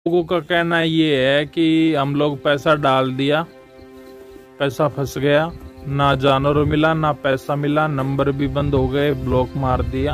लोगों का कहना ये है कि हम लोग पैसा डाल दिया, पैसा फंस गया, ना जानवर मिला ना पैसा मिला, नंबर भी बंद हो गए, ब्लॉक मार दिया।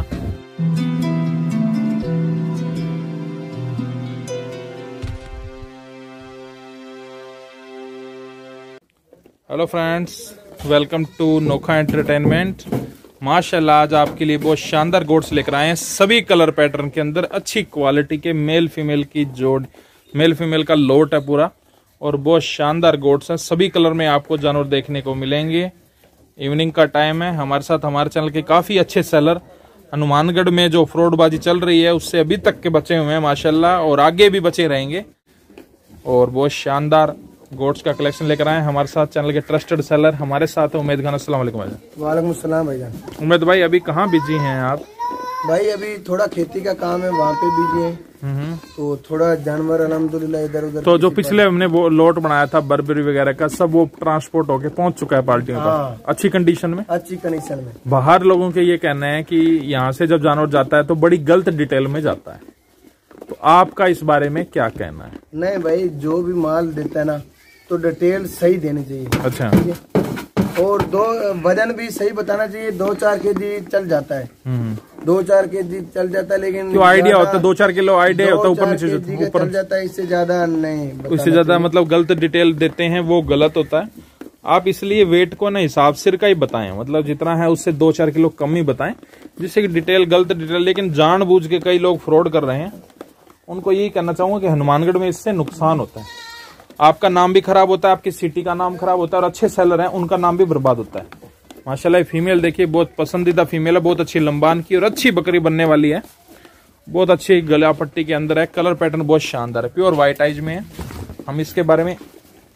Hello friends, welcome to Nokha entertainment. माशाल्लाह आज आपके लिए बहुत शानदार गोट्स लेकर आए हैं, सभी कलर पैटर्न के अंदर, अच्छी क्वालिटी के मेल फीमेल की जोड़, मेल फीमेल का लोट है पूरा और बहुत शानदार गोट्स हैं। सभी कलर में आपको जानवर देखने को मिलेंगे। इवनिंग का टाइम है। हमारे साथ हमारे चैनल के काफी अच्छे सेलर, हनुमानगढ़ में जो फ्रॉडबाजी चल रही है उससे अभी तक के बचे हुए हैं माशाल्लाह, और आगे भी बचे रहेंगे। और बहुत शानदार गोट्स का कलेक्शन लेकर आए हमारे साथ चैनल के ट्रस्टेड सेलर हमारे साथ है उमेद खान। अस्सलाम वालेकुम भाईजान। वालेकुम अस्सलाम भाईजान। उमेद भाई अभी कहाँ बिजी हैं आप? भाई अभी थोड़ा खेती का काम है, वहाँ पे बिजी है, तो थोड़ा जानवर अल्हम्दुलिल्लाह इधर उधर। तो जो पिछले हमने वो लोट बनाया था बर्बरी वगैरह का, सब वो ट्रांसपोर्ट होके पहुंच चुका है पार्टियों तक, अच्छी कंडीशन में। अच्छी कंडीशन में। बाहर लोगों के ये कहना है कि यहाँ से जब जानवर जाता है तो बड़ी गलत डिटेल में जाता है, तो आपका इस बारे में क्या कहना है? नहीं भाई, जो भी माल देता है ना तो डिटेल सही देनी चाहिए। अच्छा। और वजन भी सही बताना चाहिए। 2-4 केजी चल जाता है, 2-4 केजी चल जाता है, लेकिन क्यों आइडिया होता है 2-4 किलो आइडिया होता है, ऊपर नीचे चल जाता है, इससे ज्यादा नहीं। इससे ज्यादा मतलब गलत डिटेल देते हैं, वो गलत होता है। आप इसलिए वेट को ना हिसाब सिर का ही बताएं, मतलब जितना है उससे 2-4 किलो कम ही बताएं, जिससे कि डिटेल गलत डिटेल। लेकिन जानबूझ के कई लोग फ्रॉड कर रहे हैं, उनको यही कहना चाहूंगा कि हनुमानगढ़ में इससे नुकसान होता है। आपका नाम भी खराब होता है, आपकी सिटी का नाम खराब होता है, और अच्छे सेलर हैं उनका नाम भी बर्बाद होता है। माशाल्लाह फीमेल देखिए, बहुत पसंदीदा फीमेल है, बहुत अच्छी लंबान की और अच्छी बकरी बनने वाली है। बहुत अच्छी गला पट्टी के अंदर है, कलर पैटर्न बहुत शानदार है, प्योर व्हाइट आइज में है। हम इसके बारे में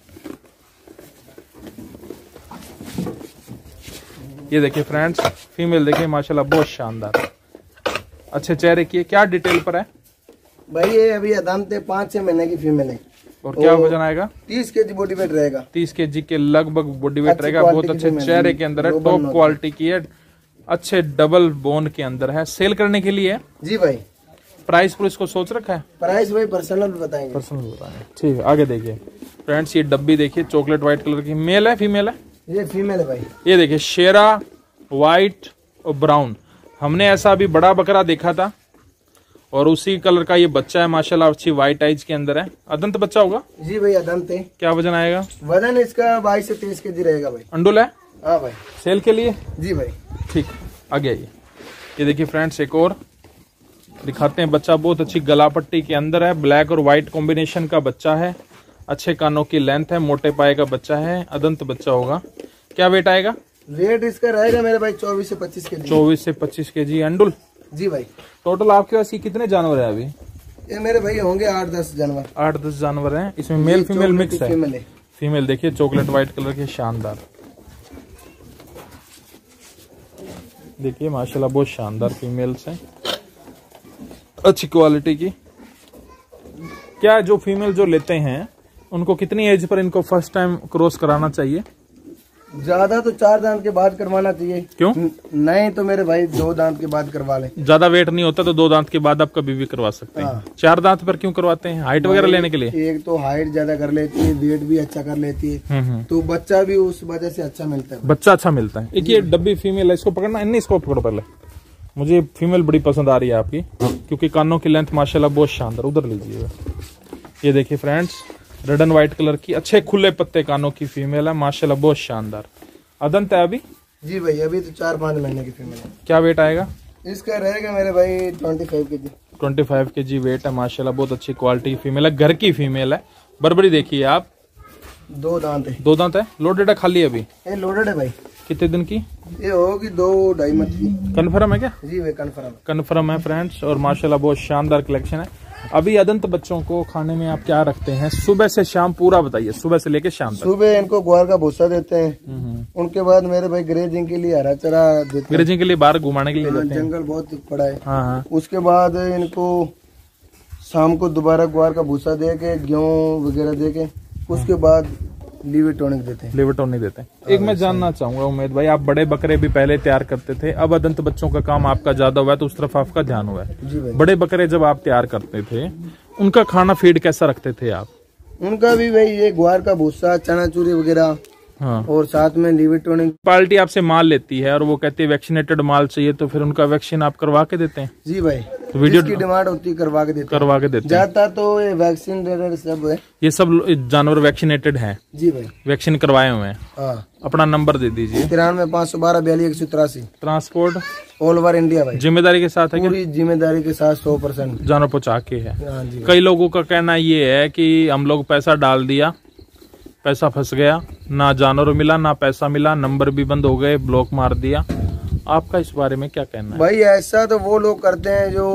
ये देखिए फ्रेंड्स, फीमेल देखिए माशाल्लाह बहुत शानदार, अच्छे चेहरे की है। क्या डिटेल पर है भाई? ये अभी अदामत 5-6 महीने की फीमेल है। और क्या वजन आएगा? 30 केजी बॉडी वेट रहेगा। 30 केजी के लगभग बॉडी वेट रहेगा। बहुत अच्छे चेहरे के अंदर है, टॉप क्वालिटी की है, अच्छे डबल बोन के अंदर है। सेल करने के लिए है जी भाई। प्राइस पर इसको सोच रखा है? प्राइस भाई पर्सनल बताएंगे। पर्सनल बताएंगे, ठीक है। आगे देखिए फ्रेंड्स, ये डब्बी देखिए, चॉकलेट व्हाइट कलर की। मेल है फीमेल है? ये फीमेल है भाई। ये देखिए शेरा व्हाइट और ब्राउन। हमने ऐसा अभी बड़ा बकरा देखा था और उसी कलर का ये बच्चा है माशाल्लाह, अच्छी व्हाइट आइज के अंदर है। अदंत बच्चा होगा? जी भाई अदंत है। क्या वजन आएगा? वजन इसका 22 से 23 केजी रहेगा भाई। अंडुल है? हाँ भाई। सेल के लिए? जी भाई। ठीक, आगे आइए। ये देखिए फ्रेंड्स, एक और दिखाते हैं बच्चा। बहुत अच्छी गला पट्टी के अंदर है, ब्लैक और व्हाइट कॉम्बिनेशन का बच्चा है, अच्छे कानों की लेंथ है, मोटे पाए का बच्चा है, अदंत बच्चा होगा। क्या वेट आएगा? वेट इसका रहेगा मेरे भाई 24 से 25 केजी। 24 से 25 केजी। अंडुल? जी भाई। टोटल आपके पास ये कितने जानवर है अभी? ये मेरे भाई होंगे 8-10 जानवर। 8-10 जानवर हैं। इसमें मेल फीमेल मिक्स है। फीमेल देखिए चॉकलेट व्हाइट कलर की शानदार, देखिए माशाल्लाह बहुत शानदार फीमेल्स हैं, अच्छी क्वालिटी की। क्या जो फीमेल जो लेते हैं उनको कितनी एज पर इनको फर्स्ट टाइम क्रॉस कराना चाहिए? ज्यादा तो 4 दांत के बाद करवाना चाहिए। क्यों? नहीं तो मेरे भाई 2 दांत के बाद करवा ले। ज्यादा वेट नहीं होता तो 2 दांत के बाद आप कभी भी करवा सकते हैं। 4 दांत पर क्यों करवाते हैं? हाइट वगैरह लेने के लिए? एक तो हाइट ज्यादा कर लेती है, वेट भी अच्छा कर लेती है, तो बच्चा भी उस वजह से अच्छा मिलता है। बच्चा अच्छा मिलता है। एक ये डब्बी फीमेल है, इसको पकड़ना नहीं, इसको पकड़ो पहले। मुझे फीमेल बड़ी पसंद आ रही है आपकी, क्योंकि कानों की लेंथ माशाल्लाह बहुत शानदार। उधर लीजिएगा। ये देखिए friends, red and white colour की, अच्छे खुले पत्ते कानों की फीमेल है माशाल्लाह बहुत शानदार। अदंत है अभी? जी भाई अभी तो 4-5 महीने की फीमेल है। क्या वेट आएगा इसका? रहेगा मेरे भाई 25 केजी। 25 केजी वेट है माशाल्लाह, बहुत अच्छी क्वालिटी की फीमेल है, घर की फीमेल है। बर्बरी देखिए आप, 2 दांत है। 2 दांत है। लोडेड है खाली अभी? ये लोडेड है भाई। कितने दिन की? ये होगी 2-2.5 मंथ की। कन्फर्म है क्या? जी भाई कन्फर्म है फ्रेंड्स। और माशाल्लाह बहुत शानदार कलेक्शन है। अभी अदंत बच्चों को खाने में आप क्या रखते हैं सुबह से शाम? पूरा बताइए, सुबह से लेके शाम तक। सुबह इनको ग्वार का भूसा देते हैं, उनके बाद मेरे भाई ग्रेजिंग के लिए हरा चरा देते हैं। ग्रेजिंग के लिए बाहर घुमाने के लिए देते हैं, जंगल बहुत पड़ा है। हाँ। उसके बाद इनको शाम को दोबारा ग्वार का भूसा दे के, गेहूँ वगैरह दे के, उसके बाद लीवर टॉनिक देते हैं। लीवर टॉनिक देते हैं। एक मैं जानना चाहूंगा उमेद भाई, आप बड़े बकरे भी पहले तैयार करते थे, अब अदंत बच्चों का काम आपका ज्यादा हुआ है तो उस तरफ आपका ध्यान हुआ है। जी भाई। बड़े बकरे जब आप तैयार करते थे उनका खाना फीड कैसा रखते थे आप? उनका भी वही ये ग्वार का भूसा, चना चूरी वगैरह, हाँ। और साथ में लिवर टॉनिक। पार्टी आपसे माल लेती है और वो कहती है वैक्सीनेटेड माल चाहिए, तो फिर उनका वैक्सीन आप करवा के देते हैं? जी भाई, तो वीडियो की डिमांड होती है करवा के देते हैं। जाता तो ये वैक्सीन सब है, ये सब जानवर वैक्सीनेटेड हैं? जी भाई, वैक्सीन करवाए हुए हैं। हाँ। अपना नंबर दे दीजिए। 93-512-42-183। ट्रांसपोर्ट ऑल ओवर इंडिया भाई, जिम्मेदारी के साथ है? पूरी जिम्मेदारी के साथ 100% जानवर पहुँचा के है। हाँ जी। कई लोगों का कहना ये है कि हम लोग पैसा डाल दिया, पैसा फंस गया, ना जानवर मिला ना पैसा मिला, नंबर भी बंद हो गए, ब्लॉक मार दिया। आपका इस बारे में क्या कहना है? भाई ऐसा तो वो लोग करते हैं जो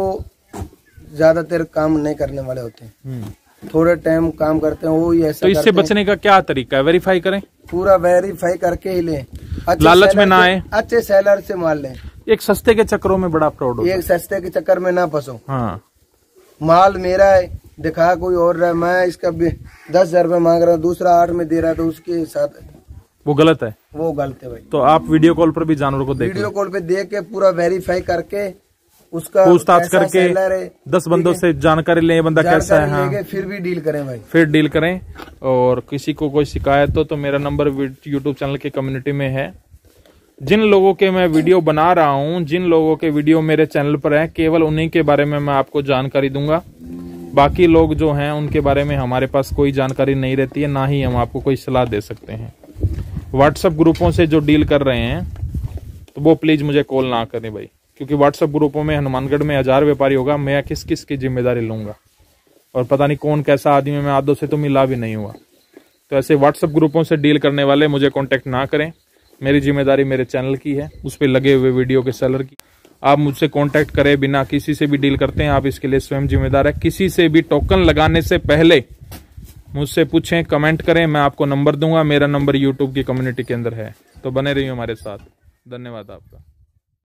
ज्यादातर काम नहीं करने वाले होते हैं, थोड़े टाइम काम करते हैं, वो ही ऐसा। तो इससे बचने का क्या तरीका है? वेरीफाई करें, पूरा वेरीफाई करके ही लें, लालच में ना आए, अच्छे सेलर से माल लें। एक सस्ते के चक्करों में बड़ा फ्रॉड होता है। एक सस्ते के चक्कर में ना फंसो। हाँ, माल मेरा है, दिखा कोई और रहा है, मैं इसका 10,000 रुपये मांग रहा हूँ, दूसरा 8 में दे रहा है, तो उसके साथ वो गलत है। वो गलत है भाई। तो आप वीडियो कॉल पर भी जानवर को वीडियो कॉल पे देख के पूरा वेरीफाई करके उसका पूछताछ करके 10 बंदों से जानकारी लें, ये बंदा कैसा है। हाँ, फिर भी डील करें भाई, फिर डील करें। और किसी को कोई शिकायत हो तो मेरा नंबर यूट्यूब चैनल के कम्युनिटी में है। जिन लोगों के मैं वीडियो बना रहा हूँ, जिन लोगों के वीडियो मेरे चैनल पर है, केवल उन्हीं के बारे में मैं आपको जानकारी दूंगा। बाकी लोग जो हैं उनके बारे में हमारे पास कोई जानकारी नहीं रहती है, ना ही हम आपको कोई सलाह दे सकते हैं। व्हाट्सएप ग्रुपों से जो डील कर रहे हैं तो वो प्लीज मुझे कॉल ना करें भाई, क्योंकि व्हाट्सएप ग्रुपों में हनुमानगढ़ में 1000 व्यापारी होगा, मैं किस किस की जिम्मेदारी लूंगा, और पता नहीं कौन कैसा आदमी, मैं आधों से तो मिला भी नहीं हुआ। तो ऐसे व्हाट्सएप ग्रुपों से डील करने वाले मुझे कॉन्टेक्ट ना करें। मेरी जिम्मेदारी मेरे चैनल की है, उस पर लगे हुए वीडियो के सेलर की। आप मुझसे कांटेक्ट करें, बिना किसी से भी डील करते हैं, आप इसके लिए स्वयं जिम्मेदार है। किसी से भी टोकन लगाने से पहले मुझसे पूछें, कमेंट करें, मैं आपको नंबर दूंगा। मेरा नंबर यूट्यूब की कम्युनिटी के अंदर है। तो बने रहिए हमारे साथ। धन्यवाद आपका।